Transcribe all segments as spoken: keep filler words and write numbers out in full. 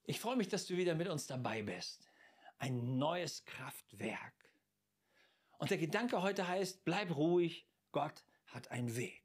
Ich freue mich, dass du wieder mit uns dabei bist. Ein neues Kraftwerk. Und der Gedanke heute heißt, bleib ruhig, Gott hat einen Weg.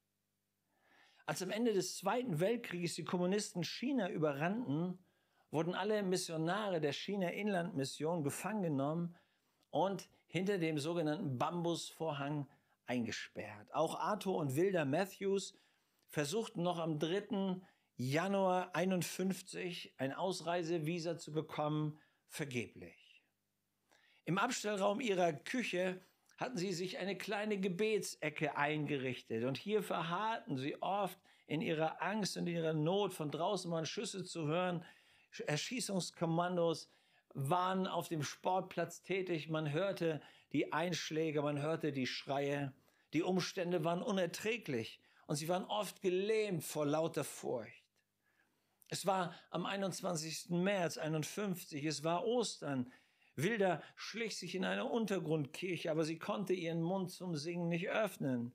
Als am Ende des Zweiten Weltkrieges die Kommunisten China überrannten, wurden alle Missionare der China-Inland-Mission gefangen genommen und hinter dem sogenannten Bambusvorhang eingesperrt. Auch Arthur und Wilder Matthews versuchten noch am dritten Januar einundfünfzig ein Ausreisevisa zu bekommen, vergeblich. Im Abstellraum ihrer Küche hatten sie sich eine kleine Gebetsecke eingerichtet und hier verharrten sie oft in ihrer Angst und ihrer Not. Von draußen waren Schüsse zu hören, Erschießungskommandos waren auf dem Sportplatz tätig, man hörte die Einschläge, man hörte die Schreie, die Umstände waren unerträglich und sie waren oft gelähmt vor lauter Furcht. Es war am einundzwanzigsten März einundfünfzig, es war Ostern. Wilder schlich sich in eine Untergrundkirche, aber sie konnte ihren Mund zum Singen nicht öffnen.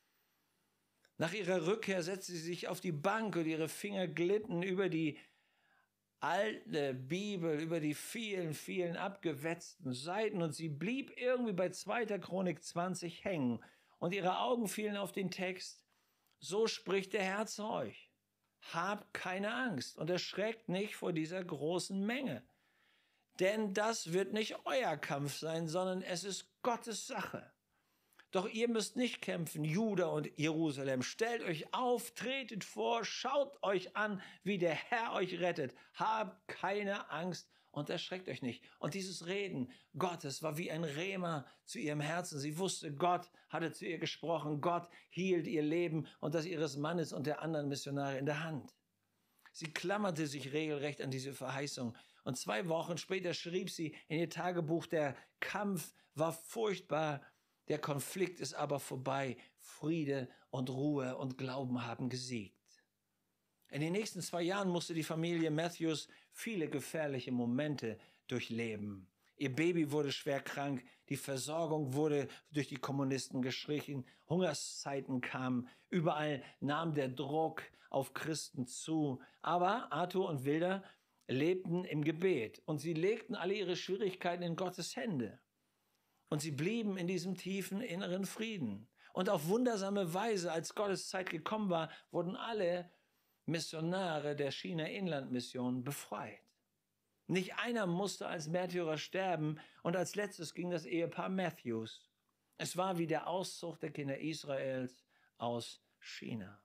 Nach ihrer Rückkehr setzte sie sich auf die Bank und ihre Finger glitten über die alte Bibel, über die vielen, vielen abgewetzten Seiten und sie blieb irgendwie bei zweiter Chronik zwanzig hängen und ihre Augen fielen auf den Text: So spricht der Herr zu euch. Habt keine Angst und erschreckt nicht vor dieser großen Menge. Denn das wird nicht euer Kampf sein, sondern es ist Gottes Sache. Doch ihr müsst nicht kämpfen, Juda und Jerusalem. Stellt euch auf, tretet vor, schaut euch an, wie der Herr euch rettet. Habt keine Angst und erschreckt euch nicht. Und dieses Reden Gottes war wie ein Rema zu ihrem Herzen. Sie wusste, Gott hatte zu ihr gesprochen. Gott hielt ihr Leben und das ihres Mannes und der anderen Missionare in der Hand. Sie klammerte sich regelrecht an diese Verheißung. Und zwei Wochen später schrieb sie in ihr Tagebuch, der Kampf war furchtbar, der Konflikt ist aber vorbei. Friede und Ruhe und Glauben haben gesiegt. In den nächsten zwei Jahren musste die Familie Matthews viele gefährliche Momente durchleben. Ihr Baby wurde schwer krank, die Versorgung wurde durch die Kommunisten gestrichen, Hungerszeiten kamen, überall nahm der Druck auf Christen zu. Aber Arthur und Wilder lebten im Gebet und sie legten alle ihre Schwierigkeiten in Gottes Hände. Und sie blieben in diesem tiefen inneren Frieden. Und auf wundersame Weise, als Gottes Zeit gekommen war, wurden alle Missionare der China-Inland-Mission befreit. Nicht einer musste als Märtyrer sterben und als letztes ging das Ehepaar Matthews. Es war wie der Auszug der Kinder Israels aus China.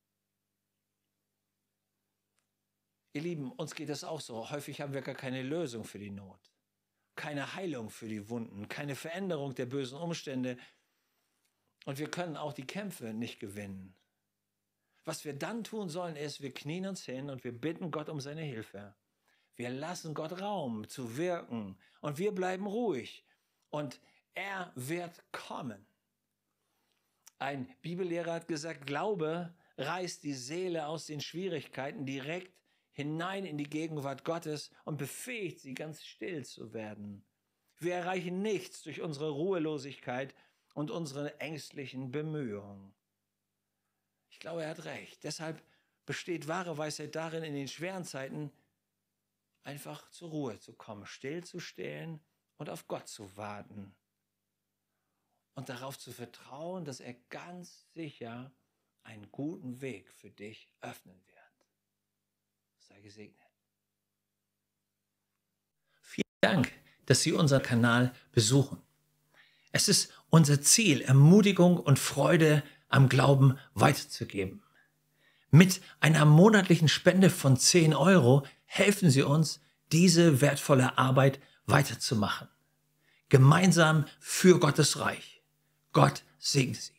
Ihr Lieben, uns geht es auch so. Häufig haben wir gar keine Lösung für die Not, keine Heilung für die Wunden, keine Veränderung der bösen Umstände und wir können auch die Kämpfe nicht gewinnen. Was wir dann tun sollen, ist, wir knien uns hin und wir bitten Gott um seine Hilfe. Wir lassen Gott Raum zu wirken und wir bleiben ruhig und er wird kommen. Ein Bibellehrer hat gesagt, Glaube reißt die Seele aus den Schwierigkeiten direkt hinein in die Gegenwart Gottes und befähigt sie, ganz still zu werden. Wir erreichen nichts durch unsere Ruhelosigkeit und unsere ängstlichen Bemühungen. Ich glaube, er hat recht. Deshalb besteht wahre Weisheit darin, in den schweren Zeiten einfach zur Ruhe zu kommen, still zu stehen und auf Gott zu warten. Und darauf zu vertrauen, dass er ganz sicher einen guten Weg für dich öffnen wird. Sei gesegnet. Vielen Dank, dass Sie unseren Kanal besuchen. Es ist unser Ziel, Ermutigung und Freude am Glauben weiterzugeben. Mit einer monatlichen Spende von zehn Euro helfen Sie uns, diese wertvolle Arbeit weiterzumachen. Gemeinsam für Gottes Reich. Gott segne Sie.